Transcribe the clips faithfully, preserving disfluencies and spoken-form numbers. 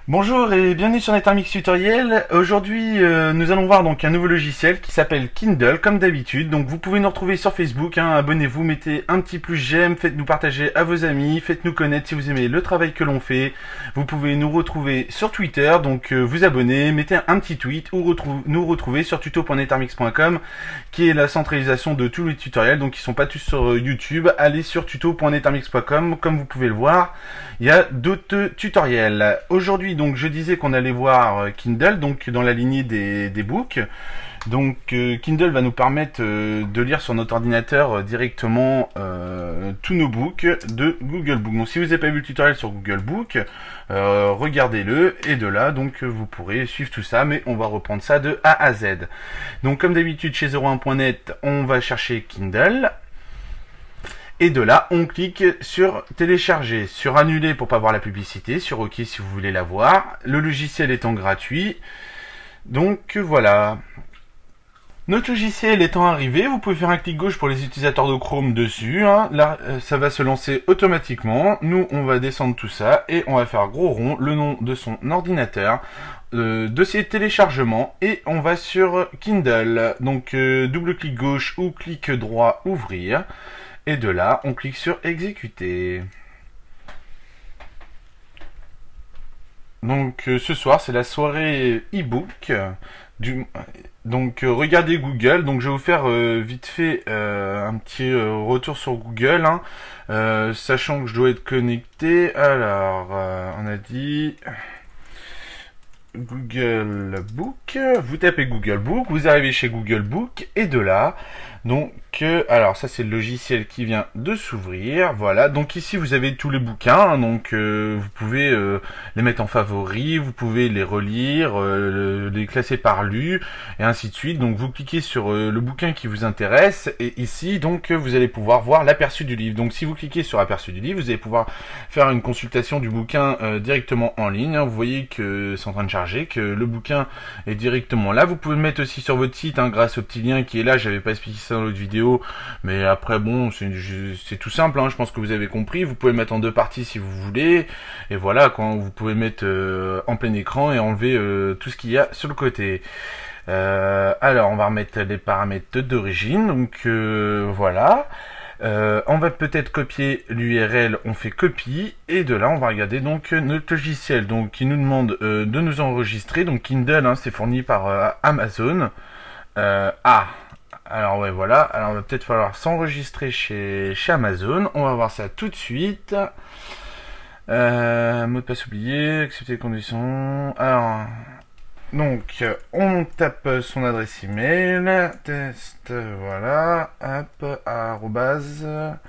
Bonjour et bienvenue sur NetArmix Tutoriel. Aujourd'hui, euh, nous allons voir donc un nouveau logiciel qui s'appelle Kindle, comme d'habitude. Donc vous pouvez nous retrouver sur Facebook, hein, abonnez-vous, mettez un petit plus j'aime, faites-nous partager à vos amis, faites-nous connaître si vous aimez le travail que l'on fait. Vous pouvez nous retrouver sur Twitter, donc euh, vous abonnez, mettez un petit tweet ou retrou nous retrouver sur tuto point netarmix point com qui est la centralisation de tous les tutoriels, donc ils sont pas tous sur euh, YouTube. Allez sur tuto point netarmix point com, comme vous pouvez le voir, il y a d'autres tutoriels. Aujourd'hui, donc je disais qu'on allait voir Kindle, donc dans la lignée des, des books. Donc euh, Kindle va nous permettre euh, de lire sur notre ordinateur euh, directement euh, tous nos books de Google Book. Donc si vous n'avez pas vu le tutoriel sur Google Book, euh, regardez-le et de là donc vous pourrez suivre tout ça, mais on va reprendre ça de A à Z. Donc comme d'habitude chez zéro un point net, on va chercher Kindle. Et de là, on clique sur télécharger, sur annuler pour pas voir la publicité, sur OK si vous voulez la voir. Le logiciel étant gratuit. Donc voilà. Notre logiciel étant arrivé, vous pouvez faire un clic gauche pour les utilisateurs de Chrome dessus. Hein. Là, ça va se lancer automatiquement. Nous, on va descendre tout ça et on va faire gros rond le nom de son ordinateur, euh, dossier téléchargement et on va sur Kindle. Donc euh, double clic gauche ou clic droit ouvrir. Et de là, on clique sur exécuter. Donc euh, ce soir, c'est la soirée e-book. Du... Donc euh, regardez Google. Donc je vais vous faire euh, vite fait euh, un petit euh, retour sur Google. Hein. Euh, sachant que je dois être connecté. Alors, euh, on a dit... Google Book, vous tapez Google Book, vous arrivez chez Google Book et de là, donc, euh, alors ça c'est le logiciel qui vient de s'ouvrir, voilà, donc ici vous avez tous les bouquins, hein, donc euh, vous pouvez euh, les mettre en favoris, vous pouvez les relire, euh, les classer par lu et ainsi de suite, donc vous cliquez sur euh, le bouquin qui vous intéresse et ici donc vous allez pouvoir voir l'aperçu du livre, donc si vous cliquez sur aperçu du livre, vous allez pouvoir faire une consultation du bouquin euh, directement en ligne, hein, vous voyez que c'est en train de charger, que le bouquin est directement là. Vous pouvez le mettre aussi sur votre site hein, grâce au petit lien qui est là. J'avais pas expliqué ça dans l'autre vidéo, mais après bon, c'est tout simple. Hein, je pense que vous avez compris. Vous pouvez le mettre en deux parties si vous voulez. Et voilà, quand vous pouvez mettre euh, en plein écran et enlever euh, tout ce qu'il y a sur le côté. Euh, alors, on va remettre les paramètres d'origine. Donc euh, voilà. Euh, on va peut-être copier l'U R L, on fait copie, et de là on va regarder donc notre logiciel, donc qui nous demande euh, de nous enregistrer, donc Kindle, hein, c'est fourni par euh, Amazon. Euh, ah, alors ouais voilà, alors il va peut-être falloir s'enregistrer chez, chez Amazon, on va voir ça tout de suite. Euh, mot de passe oublié, accepter les conditions, alors... Donc, on tape son adresse email, test, voilà, hop, arrobase,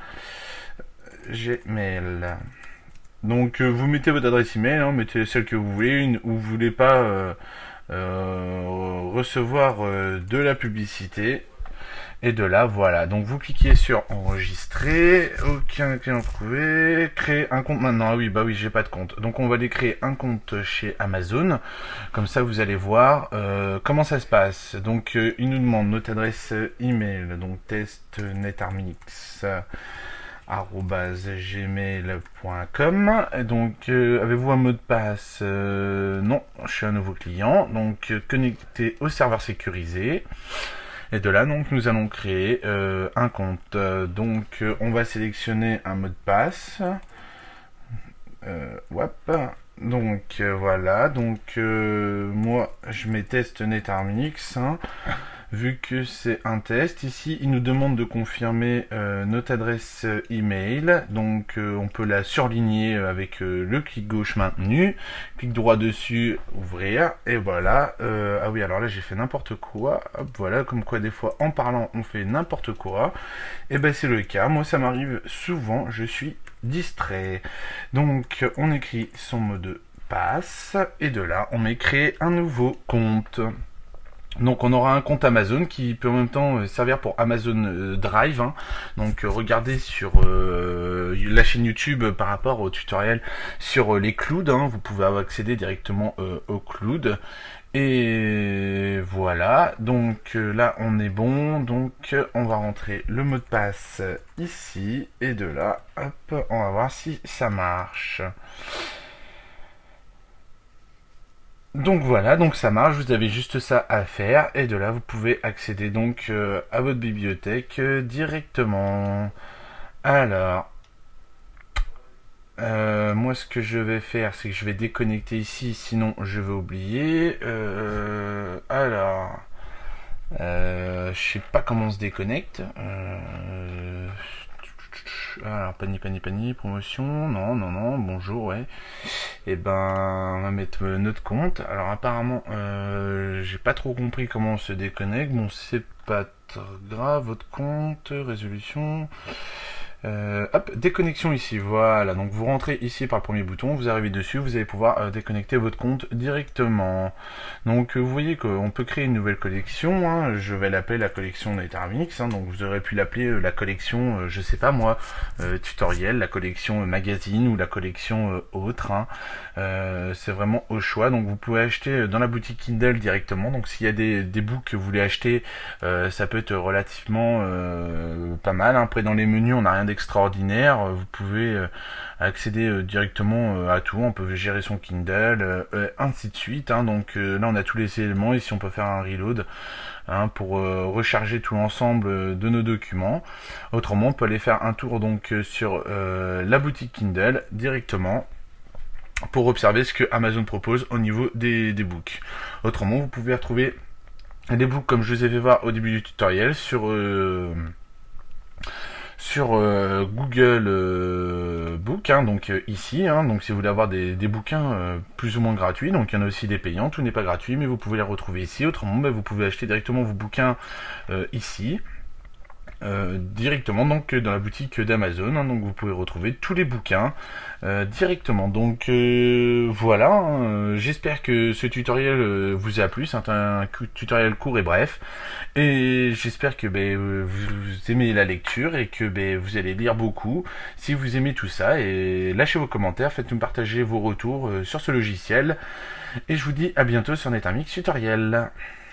gmail. Donc, vous mettez votre adresse email, hein, mettez celle que vous voulez, une, ou vous voulez pas euh, euh, recevoir euh, de la publicité. Et de là, voilà. Donc, vous cliquez sur enregistrer. Aucun client trouvé. Créer un compte maintenant. Ah oui, bah oui, j'ai pas de compte. Donc, on va aller créer un compte chez Amazon. Comme ça, vous allez voir euh, comment ça se passe. Donc, euh, il nous demande notre adresse email. Donc, testnetarmix arobase gmail point com. Donc, euh, avez-vous un mot de passe euh, Non, je suis un nouveau client. Donc, euh, connecté au serveur sécurisé. Et de là, donc, nous allons créer euh, un compte. Donc, euh, on va sélectionner un mot de passe. Euh, hop. Donc, euh, voilà. Donc, euh, moi, je mets test netarmix. Hein, vu que c'est un test. Ici, il nous demande de confirmer euh, notre adresse email. Donc, euh, on peut la surligner avec euh, le clic gauche maintenu. Clic droit dessus, ouvrir. Et voilà. Euh, ah oui, alors là, j'ai fait n'importe quoi. Hop, voilà, comme quoi des fois, en parlant, on fait n'importe quoi. Et ben, c'est le cas. Moi, ça m'arrive souvent. Je suis distrait. Donc, on écrit son mot de passe. Et de là, on met créer un nouveau compte. Donc on aura un compte Amazon qui peut en même temps servir pour Amazon Drive. Hein. Donc regardez sur euh, la chaîne YouTube par rapport au tutoriel sur euh, les clouds. Hein. Vous pouvez accéder directement euh, au cloud. Et voilà. Donc euh, là on est bon. Donc on va rentrer le mot de passe ici. Et de là, hop, on va voir si ça marche. Donc voilà, donc ça marche, vous avez juste ça à faire, et de là vous pouvez accéder donc euh, à votre bibliothèque euh, directement. Alors, euh, moi ce que je vais faire, c'est que je vais déconnecter ici, sinon je vais oublier. Euh, alors, euh, je sais pas comment on se déconnecte. Euh, alors, panier, panier, panier, promotion, non, non, non, bonjour, ouais. Et ben, on va mettre notre compte. Alors apparemment, euh, j'ai pas trop compris comment on se déconnecte. Bon, c'est pas très grave. Votre compte, résolution. Euh, hop, déconnexion ici, voilà, donc vous rentrez ici par le premier bouton, vous arrivez dessus, vous allez pouvoir euh, déconnecter votre compte directement. Donc euh, vous voyez qu'on peut créer une nouvelle collection, hein. Je vais l'appeler la collection Nethermix, hein. Donc vous aurez pu l'appeler euh, la collection, euh, je sais pas moi, euh, tutoriel, la collection euh, magazine ou la collection euh, autre, hein. euh, C'est vraiment au choix, donc vous pouvez acheter dans la boutique Kindle directement, donc s'il y a des, des books que vous voulez acheter, euh, ça peut être relativement euh, pas mal, hein. Après dans les menus on n'a rien extraordinaire, vous pouvez euh, accéder euh, directement euh, à tout, on peut gérer son Kindle, euh, ainsi de suite, hein. Donc euh, là on a tous les éléments, ici on peut faire un reload, hein, pour euh, recharger tout l'ensemble de nos documents. Autrement on peut aller faire un tour donc sur euh, la boutique Kindle directement pour observer ce que Amazon propose au niveau des, des books. Autrement vous pouvez retrouver des books comme je vous ai fait voir au début du tutoriel sur euh, sur euh, Google euh, Book, hein, donc euh, ici, hein, donc si vous voulez avoir des, des bouquins euh, plus ou moins gratuits, donc il y en a aussi des payants, tout n'est pas gratuit, mais vous pouvez les retrouver ici. Autrement, bah, vous pouvez acheter directement vos bouquins euh, ici. Euh, directement donc dans la boutique d'Amazon, hein, donc vous pouvez retrouver tous les bouquins euh, directement. Donc euh, voilà, hein, j'espère que ce tutoriel euh, vous a plu. C'est un, un tutoriel court et bref, et j'espère que ben, vous, vous aimez la lecture et que ben, vous allez lire beaucoup si vous aimez tout ça. Et lâchez vos commentaires, faites-nous partager vos retours euh, sur ce logiciel, et je vous dis à bientôt sur Nethermix Tutoriel.